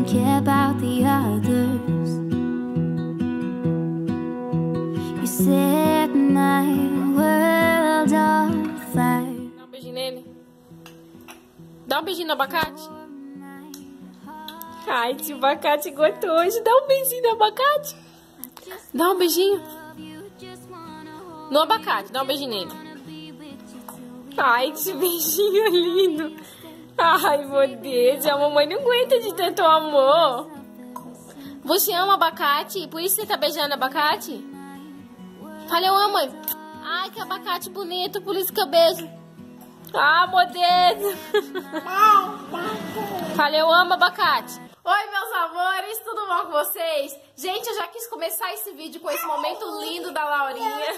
don't care about the others. You set my world on fire. Dá um beijinho nele. Dá um beijinho no abacate. Ai, se o abacate aguentou hoje, dá um beijinho no abacate. Dá um beijinho. No abacate, dá um beijinho nele. Ai, que beijinho lindo. Ai, meu Deus, a mamãe não aguenta de tanto amor. Você ama abacate? Por isso você tá beijando abacate? Fala, eu amo. Ai, que abacate bonito, por isso que eu beijo. Ah, meu Deus. Fala, eu amo abacate. Oi, meus amores, tudo bom com vocês? Gente, eu já quis começar esse vídeo com esse momento lindo da Laurinha.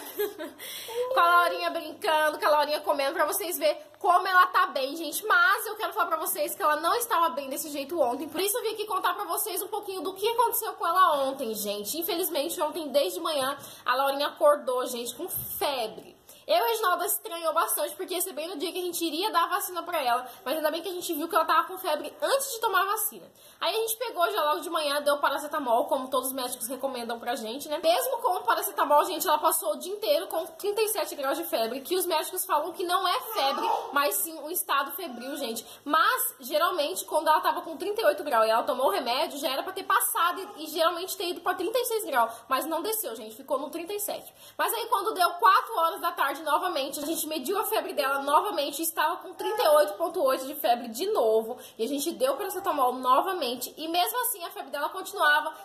Com a Laurinha brincando, com a Laurinha comendo, pra vocês verem como ela tá bem, gente. Mas eu quero falar pra vocês que ela não estava bem desse jeito ontem. Por isso eu vim aqui contar pra vocês um pouquinho do que aconteceu com ela ontem, gente. Infelizmente, ontem, desde manhã, a Laurinha acordou, gente, com febre. Eu e a Reginalda estranhou bastante, porque ia ser bem no dia que a gente iria dar a vacina pra ela. Mas ainda bem que a gente viu que ela tava com febre antes de tomar a vacina. Aí a gente pegou já logo de manhã, deu paracetamol, como todos os médicos recomendam pra gente, né? Mesmo com o paracetamol, gente, ela passou o dia inteiro com 37 graus de febre, que os médicos falam que não é febre, mas sim um estado febril, gente. Mas, geralmente, quando ela tava com 38 graus e ela tomou o remédio, já era pra ter passado e geralmente ter ido pra 36 graus. Mas não desceu, gente, ficou no 37. Mas aí quando deu 4 horas da tarde, novamente, a gente mediu a febre dela novamente, estava com 38,8 de febre de novo, e a gente deu paracetamol novamente, e mesmo assim a febre dela continuava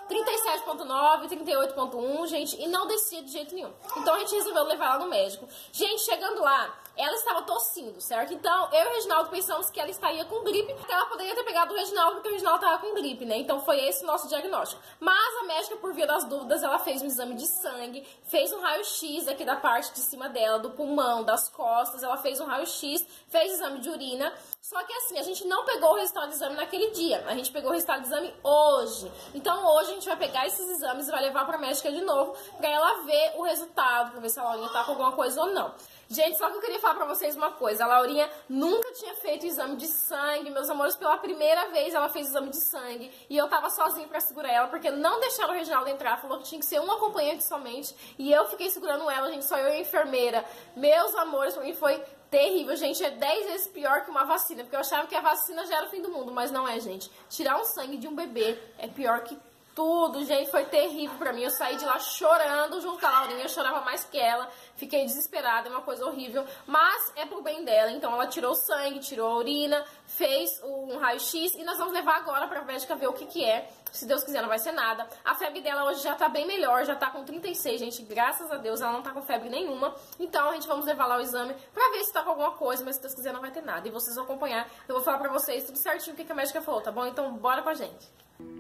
37,9, 38,1, gente, e não descia de jeito nenhum. Então a gente resolveu levar ela no médico. Gente, chegando lá, ela estava tossindo, certo? Então, eu e o Reginaldo pensamos que ela estaria com gripe, porque ela poderia ter pegado o Reginaldo, porque o Reginaldo estava com gripe, né? Então, foi esse o nosso diagnóstico. Mas a médica, por via das dúvidas, ela fez um exame de sangue, fez um raio-x aqui da parte de cima dela, do pulmão, das costas, ela fez um raio-x, fez exame de urina. Só que assim, a gente não pegou o resultado do exame naquele dia, a gente pegou o resultado do exame hoje. Então hoje a gente vai pegar esses exames e vai levar pra médica de novo, pra ela ver o resultado, pra ver se a Laurinha tá com alguma coisa ou não. Gente, só que eu queria falar pra vocês uma coisa, a Laurinha nunca tinha feito exame de sangue, meus amores, pela primeira vez ela fez exame de sangue, e eu tava sozinha pra segurar ela, porque não deixaram o Reginaldo entrar, falou que tinha que ser um acompanhante somente, e eu fiquei segurando ela, gente, só eu e a enfermeira. Meus amores, pra mim foi terrível, gente, é 10 vezes pior que uma vacina, porque eu achava que a vacina já era o fim do mundo, mas não é, gente. Tirar um sangue de um bebê é pior que tudo, gente, foi terrível pra mim. Eu saí de lá chorando junto com a Laurinha, eu chorava mais que ela, fiquei desesperada, é uma coisa horrível, mas é pro bem dela. Então ela tirou o sangue, tirou a urina, fez um raio-x e nós vamos levar agora pra médica ver o que que é. Se Deus quiser, não vai ser nada. A febre dela hoje já tá bem melhor, já tá com 36, gente, graças a Deus, ela não tá com febre nenhuma. Então a gente vamos levar lá o exame pra ver se tá com alguma coisa, mas se Deus quiser não vai ter nada. E vocês vão acompanhar, eu vou falar pra vocês tudo certinho o que que a médica falou, tá bom? Então bora com a gente.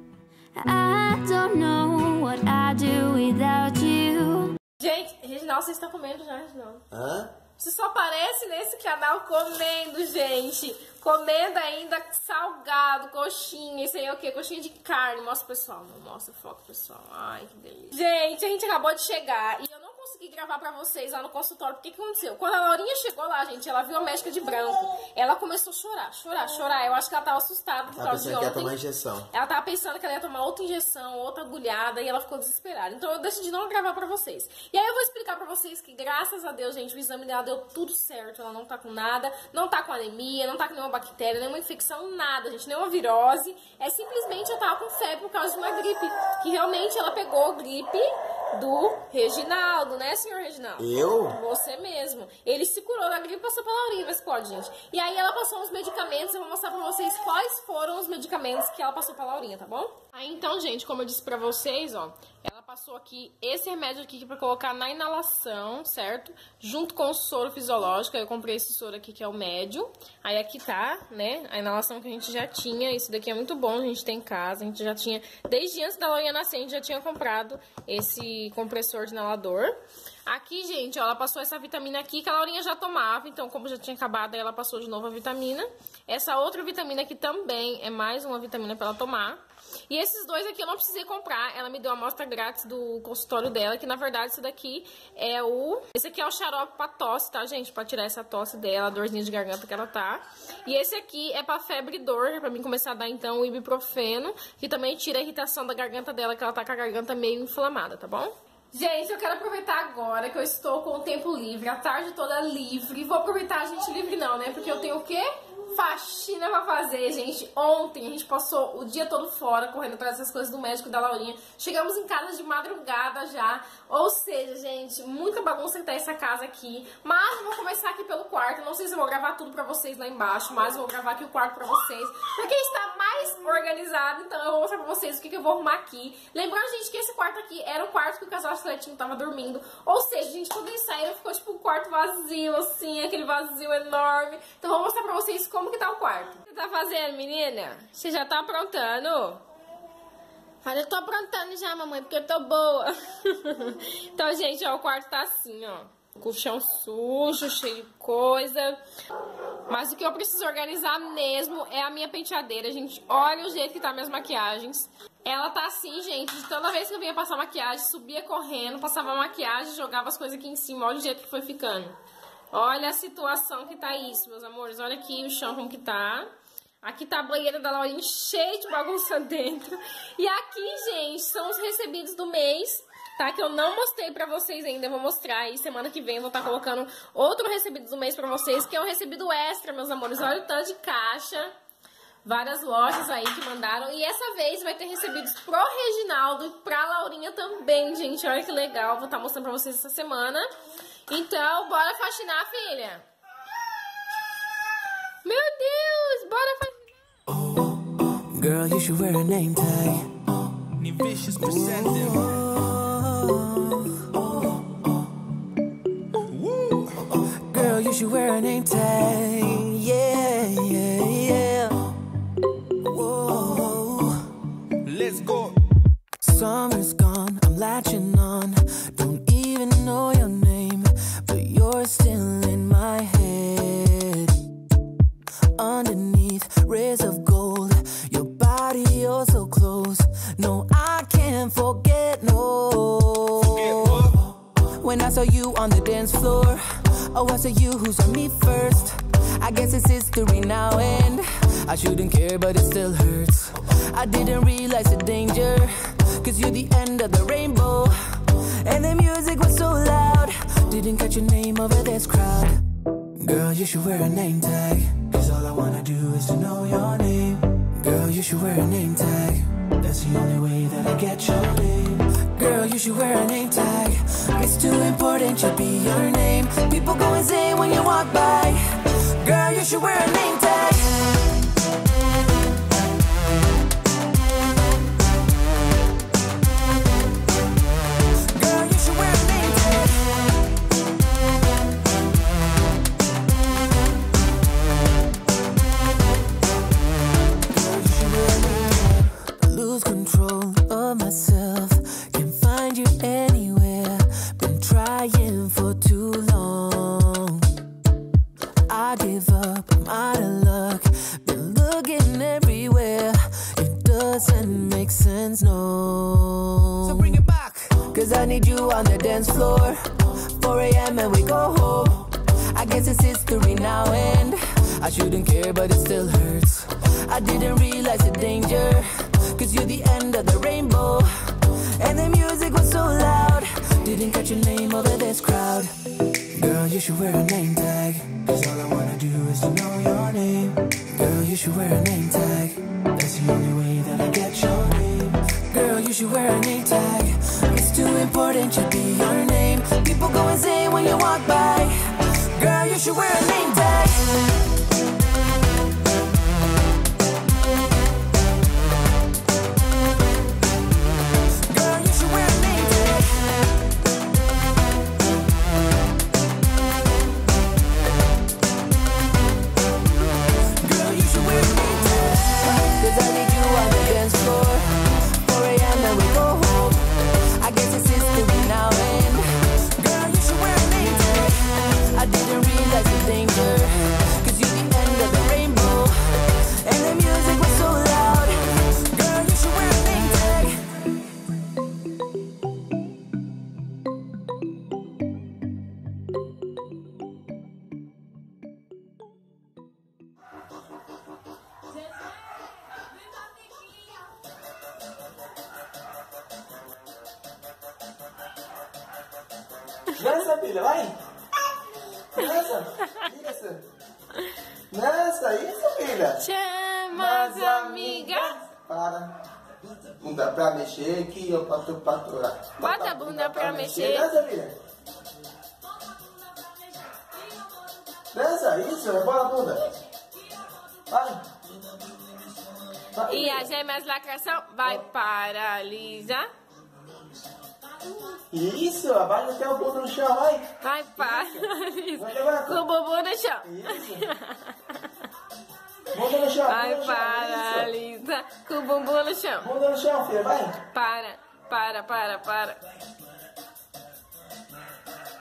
I don't know what I'd do without you. Gente, Reginaldo, vocês estão comendo já, Reginaldo? Hã? Você só aparece nesse canal comendo, gente. Comendo ainda salgado, coxinha. Isso aí é o quê? Coxinha de carne. Mostra, pessoal. Não mostra, foco, pessoal. Ai, que delícia. Gente, a gente acabou de chegar e eu não consegui gravar pra vocês lá no consultório. Porque que aconteceu? Quando a Laurinha chegou lá, gente, ela viu a médica de branco. Ela começou a chorar, chorar, chorar. Eu acho que ela tava assustada por causa de ontem. Que ia tomar injeção. Ela tava pensando que ela ia tomar outra injeção, outra agulhada, e ela ficou desesperada. Então eu decidi não gravar pra vocês. E aí eu vou explicar pra vocês que, graças a Deus, gente, o exame dela deu tudo certo. Ela não tá com nada, não tá com anemia, não tá com nenhuma bactéria, nenhuma infecção, nada, gente, nenhuma virose. É simplesmente ela tava com febre por causa de uma gripe. Que realmente ela pegou gripe do Reginaldo, né, senhor Reginaldo? Eu? Você mesmo. Ele se curou da gripe e passou pra Laurinha, mas pode, gente. E aí ela passou uns medicamentos, eu vou mostrar pra vocês quais foram os medicamentos que ela passou pra Laurinha, tá bom? Aí então, gente, como eu disse pra vocês, ó, ela passou aqui esse remédio aqui pra colocar na inalação, certo? Junto com o soro fisiológico, aí eu comprei esse soro aqui que é o médio. Aí aqui tá, né, a inalação que a gente já tinha, esse daqui é muito bom, a gente tem em casa, a gente já tinha, desde antes da Laurinha nascer, a gente já tinha comprado esse compressor de inalador. Aqui, gente, ó, ela passou essa vitamina aqui que a Laurinha já tomava. Então, como já tinha acabado, aí ela passou de novo a vitamina. Essa outra vitamina aqui também é mais uma vitamina pra ela tomar. E esses dois aqui eu não precisei comprar. Ela me deu a amostra grátis do consultório dela, que na verdade esse daqui é o... Esse aqui é o xarope pra tosse, tá, gente? Pra tirar essa tosse dela, a dorzinha de garganta que ela tá. E esse aqui é pra febre e dor, pra mim começar a dar, então, o ibuprofeno, que também tira a irritação da garganta dela, que ela tá com a garganta meio inflamada, tá bom? Gente, eu quero aproveitar agora que eu estou com o tempo livre, a tarde toda livre. Vou aproveitar a gente livre não, né? Porque eu tenho o quê? Faxina pra fazer, gente. Ontem a gente passou o dia todo fora, correndo atrás dessas coisas do médico da Laurinha. Chegamos em casa de madrugada já. Ou seja, gente, muita bagunça que tá essa casa aqui. Mas eu vou começar aqui pelo quarto. Não sei se eu vou gravar tudo pra vocês lá embaixo, mas eu vou gravar aqui o quarto pra vocês. Pra quem está mais organizado, então eu vou mostrar pra vocês o que eu vou arrumar aqui. Lembrando, gente, que esse quarto aqui era o quarto que o casal Estiletinho tava dormindo. Ou seja, gente, quando eles saíram ficou tipo um quarto vazio, assim, aquele vazio enorme. Então eu vou mostrar pra vocês como que tá o quarto. O que você tá fazendo, menina? Você já tá aprontando? Fala, eu tô aprontando já, mamãe, porque eu tô boa. Então, gente, ó, o quarto tá assim, ó. Com o chão sujo, cheio de coisa. Mas o que eu preciso organizar mesmo é a minha penteadeira, gente. Olha o jeito que tá minhas maquiagens. Ela tá assim, gente, de toda vez que eu vinha passar maquiagem, subia correndo, passava maquiagem, jogava as coisas aqui em cima. Olha o jeito que foi ficando. Olha a situação que tá isso, meus amores. Olha aqui o chão como que tá. Aqui tá a banheira da Laurinha cheia de bagunça dentro. E aqui, gente, são os recebidos do mês, tá? Que eu não mostrei pra vocês ainda. Eu vou mostrar aí. Semana que vem eu vou estar colocando outro recebido do mês pra vocês, que é um recebido extra, meus amores. Olha o tanto de caixa. Várias lojas aí que mandaram. E essa vez vai ter recebidos pro Reginaldo e pra Laurinha também, gente. Olha que legal. Vou estar mostrando pra vocês essa semana. Então, bora faxinar, filha. Meu Deus, bora faxinar. Girl, you should wear a name tag. Vicious presenting. Girl, you should wear a name tag. Yeah, yeah, yeah. Whoa. Let's go. Summer's gone, I'm latching on. Don't even know your name, but you're still in my head. Underneath rays of gold, your body oh so close. No, I can't forget, no. Forget what? When I saw you on the dance floor, oh, I saw you who saw me first. I guess it's history now, and I shouldn't care, but it still hurts. I didn't realize the danger, 'cause you're the end of the rainbow. And the music was so loud, didn't catch your name over this crowd. Girl, you should wear a name tag, 'cause all I wanna do is to know your name. Girl, you should wear a name tag, that's the only way that I get your name. Girl, you should wear a name tag, it's too important to be your name. People go insane when you walk by. Girl, you should wear a name tag. Girl, you should wear a name tag. Girl, you should wear a name tag. I lose control of myself, can't find you anywhere. Been trying for too long. I give up, I'm out of luck. Been looking everywhere, it doesn't make sense, no. So bring it back. 'Cause I need you on the dance floor. 4 a.m. and we go home. I guess it's history now, and I shouldn't care, but it still hurts. I didn't realize the danger, 'cause you're the end of the rainbow. And the music was so loud, didn't catch your name over this crowd. Girl, you should wear a name tag, 'cause all I wanna do is to know your name. Girl, you should wear a name tag, that's the only way that I get your name. Girl, you should wear a name tag, it's too important to be your name. People go insane when you walk by. Girl, you should wear a name tag. Girl, you should wear a name tag. Girl, you should wear a name tag. 'Cause I need you on the dance floor. 4 a.m. and we go home. I guess it's history now, and girl, you Dança, filha, vai. Dança. Isso. Dança, isso, filha. Chama as amigas. Para. Bunda pra mexer, aqui eu boto pra aturar. Bota a bunda pra mexer. Dança, filha. Dança, isso, rebola a bunda. Vai. Vai. E as gêmeas lacração vai paralisa. Isso, abaixa até o bunda no chão, vai. Vai paralisa. Vai, levanta. Com o bumbum no chão. Isso. Bunda no chão, Vai bunda no chão. paralisa. Com o bumbum no chão. Isso. Bunda no chão, filha, vai. Para.